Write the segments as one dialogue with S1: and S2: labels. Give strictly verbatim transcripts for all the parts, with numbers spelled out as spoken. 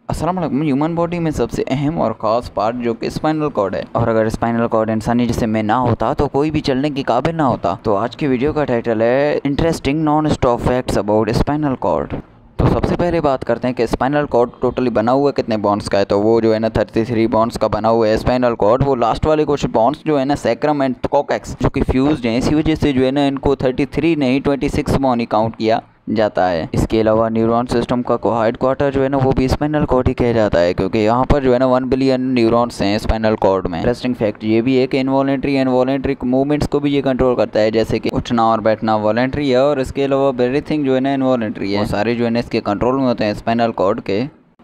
S1: अस्सलाम वालेकुम। Human body में सबसे अहम और ख़ास पार्ट जो कि स्पाइनल कॉर्ड है, और अगर स्पाइनल कॉर्ड इंसानी जिस्म में ना होता तो कोई भी चलने के काबिल ना होता। तो आज की वीडियो का टाइटल है interesting non stop facts about spinal cord. तो सबसे पहले बात करते हैं कि स्पाइनल कॉर्ड टोटली बना हुआ कितने बॉन्स का है। तो वो जो है ना तैंतीस बॉन्स का बना हुआ है स्पाइनल कॉर्ड। वो लास्ट वाले कुछ बॉन्स जो है ना सैक्रम एंड कॉक्सेक्स जो कि फ्यूज्ड हैं, इसी वजह से जो है ना इनको तैंतीस नहीं छब्बीस बॉन ही काउंट किया जाता है। इसके अलावा न्यूरॉन सिस्टम का को हेड क्वार्टर जो है ना वो भी स्पाइनल कॉर्ड ही कहा जाता है, क्योंकि यहाँ पर जो है ना वन बिलियन न्यूरॉन्स हैं स्पाइनल कॉर्ड में। इंटरेस्टिंग फैक्ट ये भी है कि इनवॉलेंट्री एंड वॉलेंट्री मूवमेंट्स को भी ये कंट्रोल करता है, जैसे कि उठना और बैठना वॉलेंट्री है और इसके अलावा एवरीथिंग जो है ना इनवॉलेंट्री है। सारे जो है ना इसके कंट्रोल में होते हैं स्पाइनल कॉर्ड के।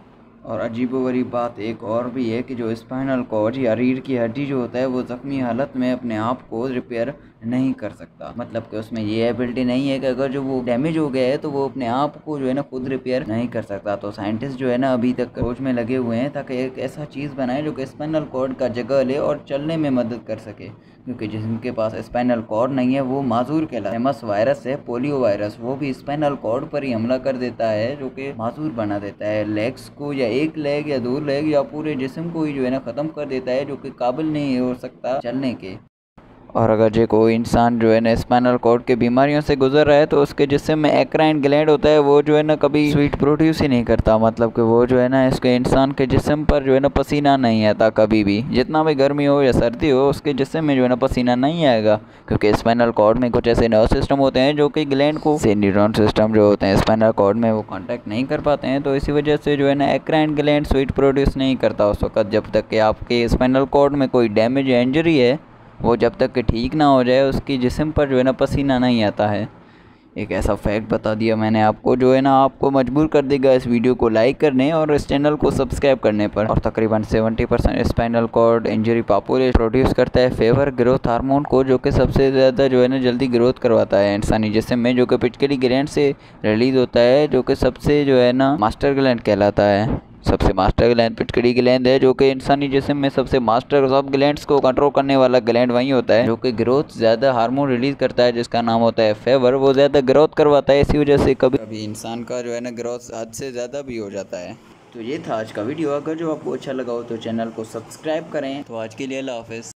S1: और अजीबोगरीब बात एक और भी है कि जो स्पाइनल कॉर्ड या रीढ़ की हड्डी जो होता है वो ज़ख्मी हालत में अपने आप को रिपेयर नहीं कर सकता। मतलब कि उसमें ये एबिलिटी नहीं है कि अगर जो वो डैमेज हो गया है तो वो अपने आप को जो है ना खुद रिपेयर नहीं कर सकता। तो साइंटिस्ट जो है ना अभी तक खोज में लगे हुए हैं ताकि एक ऐसा चीज़ बनाए जो कि स्पाइनल कॉर्ड का जगह ले और चलने में मदद कर सके, क्योंकि जिनके पास स्पाइनल कॉर्ड नहीं है वो माजूर कहलाता है। फेमस वायरस है पोलियो वायरस, वो भी स्पाइनल कॉर्ड पर ही हमला कर देता है, जो कि माजूर बना देता है। लेग्स को या एक लेग या दो लेग या पूरे जिस्म को ही जो है ना ख़त्म कर देता है, जो कि काबिल नहीं हो सकता चलने के। और अगर जो कोई इंसान जो है ना स्पाइनल कॉर्ड के बीमारियों से गुजर रहा है तो उसके जिस्म में एक्राइन ग्लैंड होता है, वो जो है ना कभी स्वीट प्रोड्यूस ही नहीं करता। मतलब कि वो जो है ना इसके इंसान के जिस्म पर जो है ना पसीना नहीं आता कभी भी, जितना भी गर्मी हो या सर्दी हो उसके जिस्म में जो है ना पसीना नहीं आएगा, क्योंकि स्पाइनल कॉर्ड में कुछ ऐसे नर्व सिस्टम होते हैं जो कि ग्लैंड को से न्यूरॉन सिस्टम जो होते हैं स्पाइनल कॉर्ड में वो कॉन्टैक्ट नहीं कर पाते हैं। तो इसी वजह से जो है ना एक्राइन ग्लैंड स्वीट प्रोड्यूस नहीं करता उस वक्त, जब तक कि आपके स्पाइनल कॉर्ड में कोई डैमेज या इंजरी है वो जब तक कि ठीक ना हो जाए उसकी जिस्म पर जो है ना पसीना नहीं आता है। एक ऐसा फैक्ट बता दिया मैंने आपको जो है ना आपको मजबूर कर देगा इस वीडियो को लाइक करने और इस चैनल को सब्सक्राइब करने पर। और तकरीबन सत्तर percent spinal cord injury population produce करता है फेवर ग्रोथ हार्मोन को, जो कि सबसे ज़्यादा जो है ना जल्दी ग्रोथ करवाता है इंसानी जिस्म में, जो कि पिट्यूटरी ग्लैंड से रिलीज होता है, जो कि सबसे जो है ना मास्टर ग्लैंड कहलाता है। सबसे मास्टर ग्लैंड पिट्यूटरी ग्लैंड है, जो कि इंसानी जिस्म में सबसे मास्टर सब ग्लैंड्स को कंट्रोल करने वाला ग्लैंड वही होता है, जो कि ग्रोथ ज़्यादा हार्मोन रिलीज करता है जिसका नाम होता है फेवर। वो ज़्यादा ग्रोथ करवाता है, इसी वजह से कभी कभी इंसान का जो है ना ग्रोथ हद से ज़्यादा भी हो जाता है। तो ये था आज का वीडियो। अगर जो आपको अच्छा लगा हो तो चैनल को सब्सक्राइब करें। तो आज के लिए अल्लाह हाफ़िज़।